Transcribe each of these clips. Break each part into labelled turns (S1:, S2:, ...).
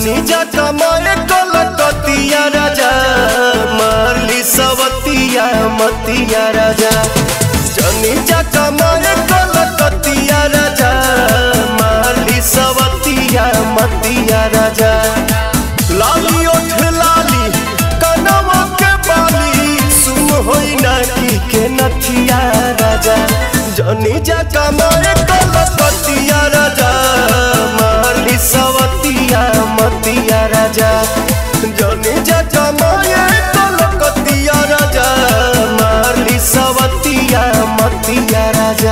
S1: जनी जा कमाए कलकतिया राजा मारली सवतिया मतिया राजा जनी जा कमाए कलकतिया राजा मारली सवतिया मतिया राजा लाली ओठ लाली कनवा के बाली सुन होई ना की के नथिया राजा जनी जा कमाए कलकतिया राजा मारली सवतिया मतिया राजा जनी जा कमाए कलकतिया राजा मारली सवतिया मतिया राजा।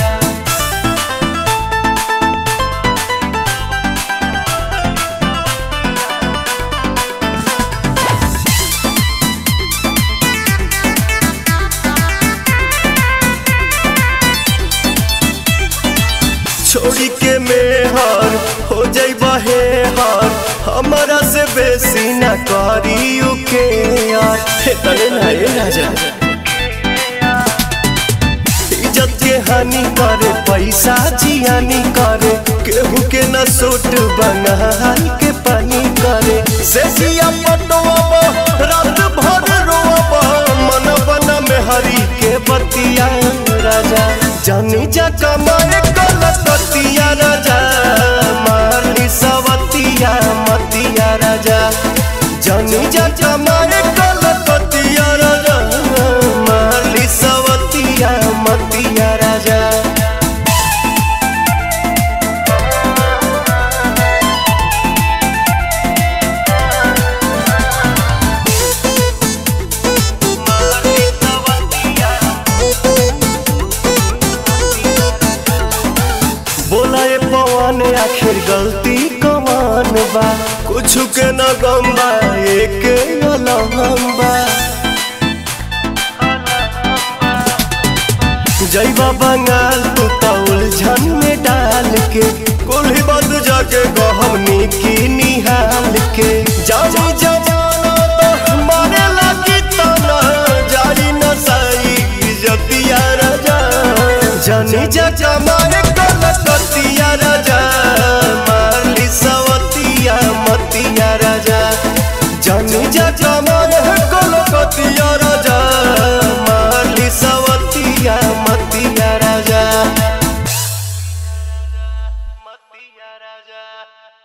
S1: छोड़ी के मेहर हो जाई बहे हर हमारा से बेसी न करियो के यार तने नाये राजा इज्जत के हानि करे पैसा जियानी करे केहू के न सोट बनाल के पानी करे सेसिया पटवा रात भर रोवा मन बना में हरी के बतिया राजा जनी जा कमाए कलकतिया राजा मारली सवतिया मतिया राजा जनी जा कमाए कलकतिया राजा मारली सवतिया मतिया राजा। बोला ये पवन आखिर गलती कमान बा कुछ के न गम्बा एक अलहम्बा जैबा बंगाल तू तो उलझन में डाल के कोल्ही बद जाके गहमनी की निहाल के जानी जमाना तो मारे लगी तना जारी नसाई इज्जतिया राजा जनी जा कमाए कलकतिया राजा मारली सवतिया मतिया राजा जनी जा कमाए कलकतिया राजा मारली सवतिया मतिया राजा मतिया राजा।